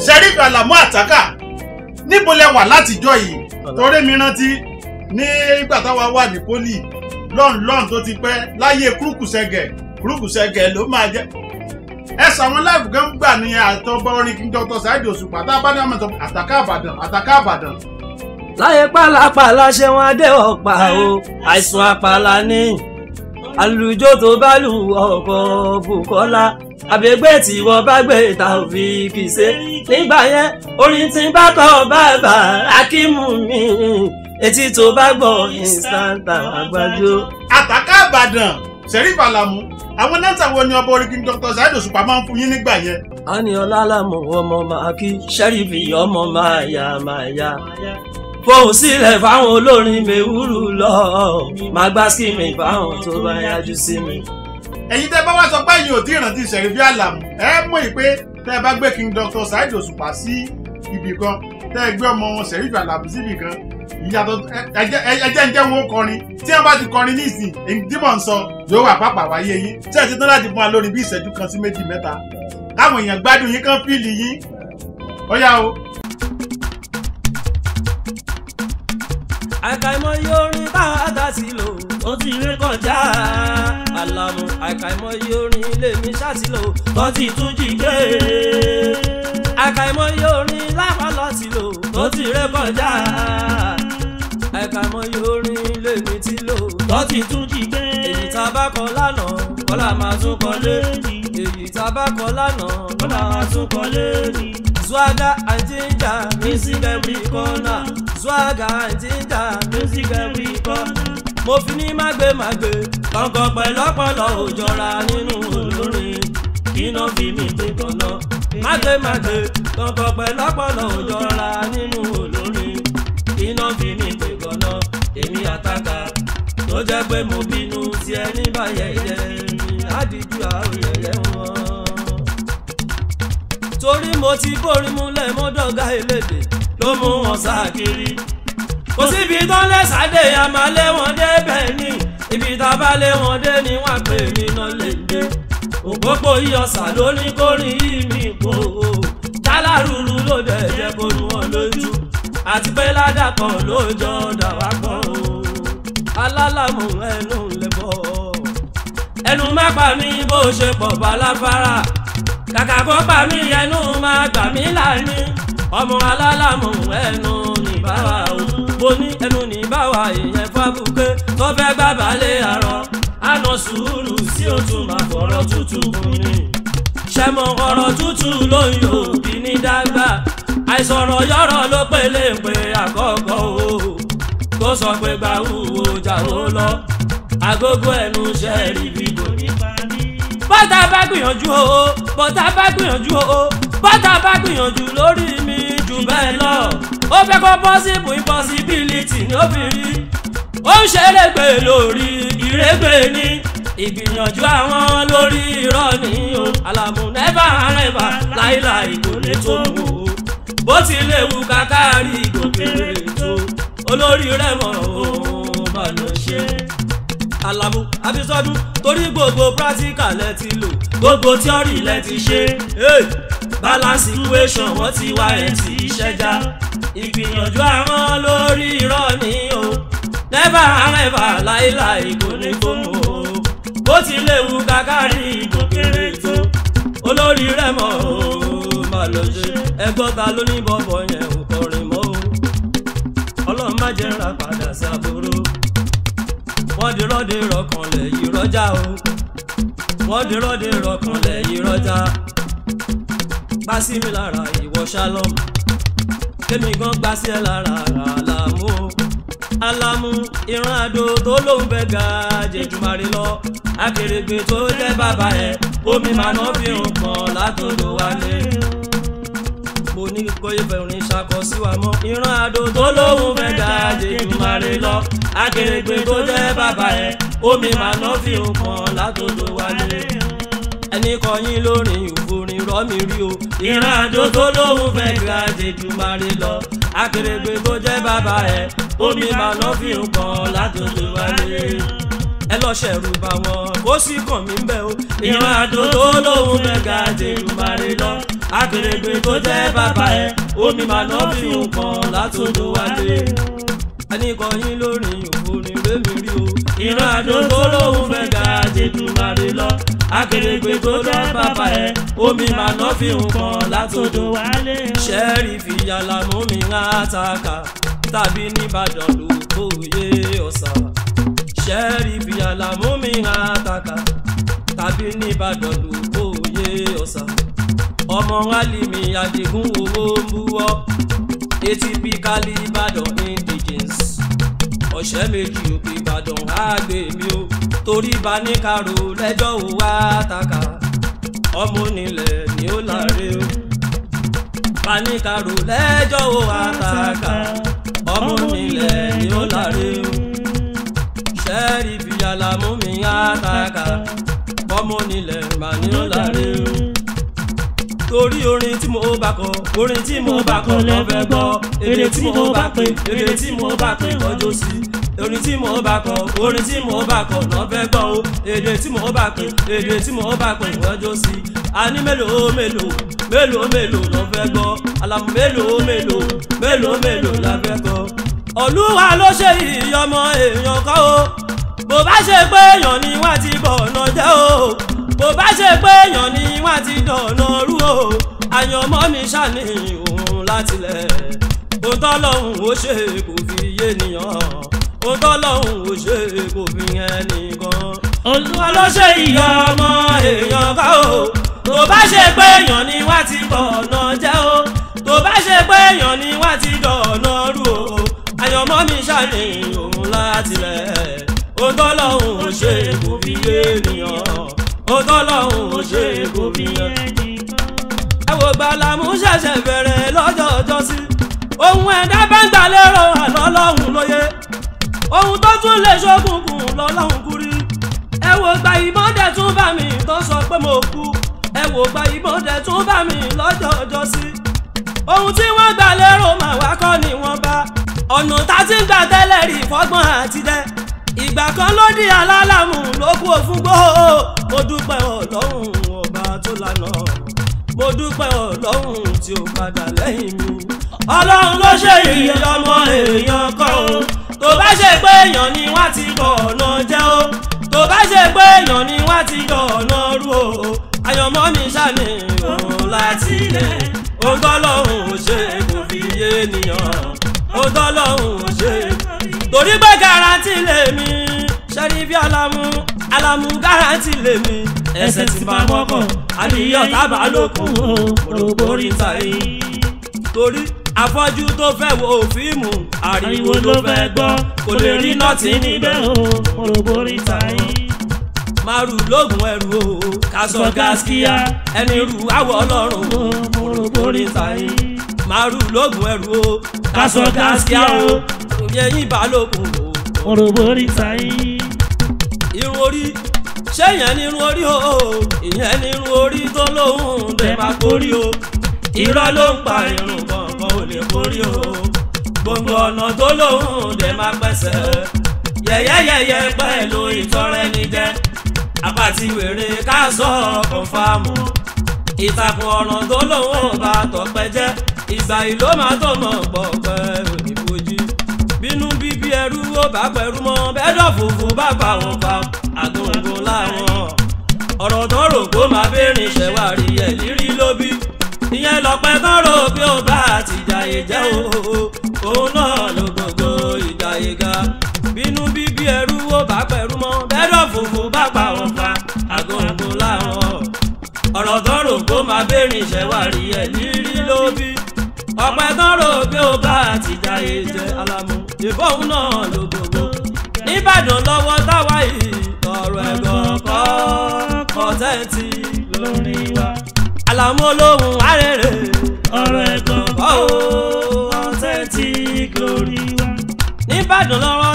Sheriff Alamu Ataka níbo lẹ wà látijọ́ yìí torí mi rántí ní ìgbà táwa wà ní poli lọ́n tó ti pẹ́ láyé kúrúkùsẹ̀gẹ̀ ló máa jẹ́ ẹ̀sà àwọn láìpù gan gbà ní àtọ́gbọ́ orin kí Dr. Saheed Osupa tá a bá dáhùn tó Àtàkà Ìbàdàn. láyé pàlàpàlà ṣe wọn adé ọ̀pá o àìsàn àpàlà ní àlùjọ tó bá lù ọkọ̀ Bùkọ́lá àbẹ̀gbẹ́ tí wọ́n bá gbé ta òfin kì í ṣe nígbà yẹn orin tí bá kọ́ bàbá akímù mi etí tó bá gbọ́ ìsàntà àgbàjọ. Àtàkà Ìbàdàn Sheriff Alamu àwọn nẹ́tà wo ni ọba orin kí Dr. Saheed Osupa máa ń fún yín nígbà yẹn. a ní ọlálàmù ọmọ máa kí Sheriff ọmọ máa yá fohùn sílẹ̀ fáwọn olórin mẹ́wúrú lọ máa gbá skimi fáwọn tó bá yájú sí mi. ẹ̀yin tẹ́ bá wá sọ pé ẹ̀yin ò tí ì rántí Sheriff Alamu ẹ mọ̀ pé tẹ́ bá gbé kí Dr. Saheed Osupa sí ibì kan tẹ́ gbé ọmọ wọn Sheriff Alamu síbì kan ìyàtọ̀ ẹjẹ́ ń jẹ́ wọn kọrin tí wọ́n bá ti kọrin ní ìsìn èyí tí mò ń sọ yóò wà pápá wáyé yín tí ẹ ti tán láti fún wa lórí bí ìṣẹ́jú kan sí méjì mẹ́ta káwọn èèyàn gbádùn yín kán fíìlì yín ó yá o. àkàìmọye orin táwọn àdá sí lò ó ti ré kọjá Alamu àkàìmọye orin ilé mi ṣàtìlò tó ti tún jí gbé àkàìmọye orin lápálọ̀ sí lò tó ti ré kọjá àkàìmọye orin ilé mi ti lò tó ti tún jí gbé èyí tá a bá kọ lánàá kọ́lá máa tún kọ lẹ́ni èyí tá a bá kọ lánàá kọ́lá máa tún kọ lẹ́ni. Swagger and ginger, music every corner. Swagger and ginger, music every corner. Mo fi ní mágbé kọ̀ǹkọ̀ pẹ̀lọ́pọ̀lọ́ òjọra nínú olórin. Iná fi mi pé kọ̀nà. Mágbé kọ̀ǹkọ̀ pẹ̀lọ́pọ̀lọ́ òjọra nínú olórin. Iná fi mi pé kọ̀nà. Èmi Àtàkà tó jẹ́ pé mo bínú tí ẹni bá yẹ̀yẹ́ mi. Àdìjú àwọn yẹ̀yẹ́ wọn. Torí mo ti borí múlẹ̀ mọ́dọ̀gá elédè ló mú wọn sáàkiri. Kò síbi tó ń lẹ́sàdé a máa lé wọn débẹ̀ ní ibi tá a bá lé wọn dé ni wọ́n pè mí náà lè dé. Òpópó iyọ̀sà ló ní kórìn yìí mi kò o. Jálárúurú ló dẹ̀ jẹ́ kó nu wọn lójú. Àti pé ládàkọ̀ ló jọ dà wá pọ̀ o. Alálàmù ẹnu lè bọ̀. Ẹnu má pa mí bó ṣe pọ̀ balafara. Kàkà kó pa mí ẹnu máa gbà mí láàní ọmọ Alálàmù ẹnu nìbáwá o mo ní ẹnu nìbáwá ìyẹn fábùké tó fẹ́ gbàbálẹ̀ àrọ̀ àná sùúrù sí òtún máa fọ̀rọ̀ tútù fún ni ṣẹ́mọ̀ ọ̀rọ̀ tútù ló ń yọ òbí ní dágbà àìsọ̀rọ̀ yọ̀rọ̀ ló pélé pé àkọ́kọ́ o tó sọ pé gbà wúwo jà ó lọ agogo ẹnu ṣẹ́ẹ̀rì fídíò nípa ní. bọ́tà bá gbìyànjú bọ́tà bá gbìyànjú lórí mi jù bẹ́ẹ̀ lọ ó fẹ́ kó possible impossibility ní obìnrin ó ń ṣerégbè lórí ìrégbè ní ìgbìyànjú àwọn lórí irọ́ ní o Alamu never láíláí kò lè tó mú o bó ti léwu kákárí gòkèrè tó olórí rẹ̀ mọ̀ òun bá lọ ṣe. Alamu Abísọ́dún torí gbogbo practical lẹ ti lò gbogbo theory lẹ ti ṣe balance equation wọ́n ti wá ẹ̀ tí ṣẹ́já ìgbìyànjú àwọn lórí irọ́ ni o never láíláí kò ní kó mú o bó ti léwu kákárí gòkèrè tó olórí rẹ̀ mọ̀ o má lọ ṣe ẹgbọ́ta ló ní bọ́bọ̀ yẹn ò kọrin mọ́ o Ọlọ́run má jẹ́ ra padà sí àbúrò. Wọ́n di rọ́dé rọ̀kànlẹ̀ yìí rọ́jà o wọ́n di rọ́dé rọ̀kànlẹ̀ yìí rọ́jà gbá sí mi lára ìwọ Shalom kémi gan gbá sí ẹ lára Alamu Alamu ìran àdó tó lóun fẹ́ ga jẹjùmarè lọ Akèrègbè tó jẹ́ bàbá ẹ̀ omi màná fi hàn pọ̀ látòdò wálé mo ní kó ìfẹ́ orin ṣakọ sí wa mọ́ ìran àdó tó lóun fẹ́ ga jẹjùmarè lọ Akèrègbè tó jẹ́ bàbá ẹ̀ omi màná fi hàn pọ̀ látòdò wálé ẹni kọyín lórí ìforin rọ́mi rí o ìran àdó tó lóun fẹ́ ga jẹjùmarè lọ Akèrègbè tó jẹ́ bàbá ẹ̀ omi màná fi hàn pọ̀ látòdò wálé ẹ lọ ṣẹ̀rù bá wọn kó sì kàn mí bẹ́ o ìran àdó tó lóun fẹ́ ga jẹjùmarè lọ Akèrègbè tó jẹ́ bàbá ẹ̀ omi màá ná fi nǹkan látòdò wálé. Ẹnìkọ̀yìn lórí òní rémi rí o. Ìran àdó tó lóhùn fẹ́ ga Jèdùmàrè lọ. Akèrègbè tó jẹ́ bàbá ẹ̀ omi màá ná fi nǹkan látòdò wálé. Ṣẹ́ẹ̀rì fìyà làmú mi ń àtàkà tàbí nìbàdàn ló kóyè ọ̀sà. Ṣẹ́ẹ̀rì fìyà làmú mi ń àtàkà tàbí nìbàdàn ló kóyè ọ̀sà. Ọmọ Alimi Adigun owó ń buwọ́ atypically Ìbàdàn indigens. Ọ̀sẹ̀ méjì òkè Ìbàdàn àgbè mi o torí bá ní karo lẹ́jọ́ ò wá tàkà. Ọmọ onílẹ̀ ni ó láre o bá ní karo lẹ́jọ́ ò wá tàkà. Ọmọ onílẹ̀ ni ó láre o ṣẹ́ẹ̀rì fìyà làmú mi àtàkà. Ọmọ onílẹ̀ mà ní ó láre o torí orin tí mo bá kọ orin tí mo bá kọ lọ fẹ́ gbọ́. Èdè tí mo bá pè èdè tí mo bá pè kọjọ́ sí. Orin tí mo bá kọ orin tí mo bá kọ lọ fẹ́ gbọ́ o. Èdè tí mo bá pè èdè tí mo bá pè kọjọ́ sí. Àní mélòó mélòó mélòó mélòó lọ fẹ́ gbọ́. Àlàmú mélòó mélòó mélòó mélòó la fẹ́ gbọ́. Olúwa ló ṣe ìyọmọ èèyàn kọ́ o. Bó bá ṣe pé èèyàn ni wọ́n ti bọ̀ ọ̀nà jẹ́ o. Bó bá ṣe pé èèyàn ni wọ́n ti dọ̀nà rú o. Àyànmọ́ mi ṣàní òun látilẹ̀. Ohun tọ́lọ́hun ó ṣe kò fi yé nìyàn. Ohun tọ́lọ́hun ó ṣe kò fi ẹnìkan. Olúwa ló ṣe ìyọmọ èèyàn ká o. Tó bá ṣe pé èèyàn ni wọ́n ti bọ̀nà jẹ́ o. Tó bá ṣe pé èèyàn ni wọ́n ti dọ̀nà rú o. Àyànmọ́ mi ṣàní òun látilẹ̀. Ohun tọ́lọ́hun ó ṣe kò fi yé nìyàn. Ọlọ́run ò ṣe kò fi ẹnìkan. Ẹ wo gbàlámù ṣẹ̀ṣẹ̀ bẹ̀rẹ̀ lọ́jọ́ ọjọ́ sí. Ohun ẹ̀dá bá ń gbà lérò àlọ́lọ́hun lóye. Ohun tó tún lè ṣókùnkùn lọ́lọ́hun kúrí. Ẹ wo gba ìbọn dẹ̀ tún bá mi tó sọ pé mo kú. Ẹ wo gba ìbọn dẹ̀ tún bá mi lọ́jọ́ ọjọ́ sí. Ohun tí wọ́n gbà lérò mà wá kọ́ ni wọ́n bá. Ọ̀nà tá ti ń gbà tẹ́lẹ̀ rí fọ́gbọ́n àtidẹ́. Ìgbà kan ló di alálàmù ló kú òfun gbó. Mo dúpẹ́ Ọlọ́run ọba tó lànà. Mo dúpẹ́ Ọlọ́run tí ó padà lẹ́yìn mi. Ọlọ́run ló ṣe ìyọmọ èèyàn kọ́ o. Tó bá ṣe pé èèyàn ni wọ́n ti bọ̀ ọ̀nà jẹ́ o. Tó bá ṣe pé èèyàn ni wọ́n ti dọ̀nà rú o. Àyànmọ́ mi ṣàní òun láti ilẹ̀. Ohun tọ́lọ́run ò ṣe kò fi yé nìyàn. Ohun tọ́lọ́run ò ṣe torí pé garanti lèmi. Ṣẹ́rí bí Àlàmú garanti lèmi. Ẹsẹ̀ ti bá mọ́kàn àníyàn tábà lókun o. Mòròbórí ta yìí. Torí afọ́jú tó fẹ́ wo fíìmù ariwo ló fẹ́ gbọ́. Kò lè rí nọ́ọ̀tì níbẹ̀ o. Mòròbórí ta yìí. Màrú lóògùn ẹrù o. Kásọ gáskíá ẹni rù àwọ̀ Ọlọ́run o. Mòròbórí ta yìí. Màrú lóògùn ẹrù o. Kásọ gáskíá o. Yẹ̀yìn balógun o. Mòròbórí ta yìí. Irun orí ṣé ìyẹn ní irun orí o. Ìyẹn ní irun orí tó lóhùn dẹ̀ máa kórí o. Irọ́ ló ń pa irun kankan ò lè kórí o. Gbogbo ọ̀nà tó lóhùn dẹ̀ máa pẹ̀sẹ̀. Yẹ̀yẹ́yẹ̀yẹ́ pẹ̀lú ìtọrẹ ní jẹ́. Àpàtì wèrè ká sọ kọ̀ǹfàmù. Ìtàkùn ọ̀ràn tó lóhùn bá tọpẹ jẹ́. Ìgbà ìlú máa tó mọ̀ pọ̀ pẹ́ ònífojú. Bínú bíbí ẹrú ó bá pẹ̀rú mọ́. Bẹ́ẹ̀dọ̀ fòfò bá pa wọn pa àgùngùn láwọn. Ọ̀rọ̀ tán rò kó máa bẹ́ẹ̀rìn ṣẹ̀wárí ẹ̀ lírí ló bí. Ìyẹn lọ́pẹ́ tán rò pé ó bá àtìjàyè jẹ́ o. Òun náà ló gbogbo ìjàyè ga. Bínú bíbí ẹrú ó bá pẹ̀rú mọ́. Bẹ́ẹ̀dọ̀ fòfò bá pa wọn pa àgùngùn láwọn. Ọ̀rọ̀ tán rò kó máa bẹ́ẹ̀rìn ṣẹ̀wárí ẹ̀ lírí ló bí. Ọ̀pẹ tán rò pé ó bá àtìjàyè jẹ́ Àlàmú. Ìbọn náà ló gbogbo. Níbàdàn lọ́wọ́ táwa yìí ọ̀rọ̀ ẹ̀gàn kọ́ kọ́tẹ́ǹtì lórí wa. Àlàmú olóhùn arére ọ̀rọ̀ ẹ̀gàn kọ́ kọ́tẹ́ǹtì lórí wa. Níbàdàn lọ́wọ́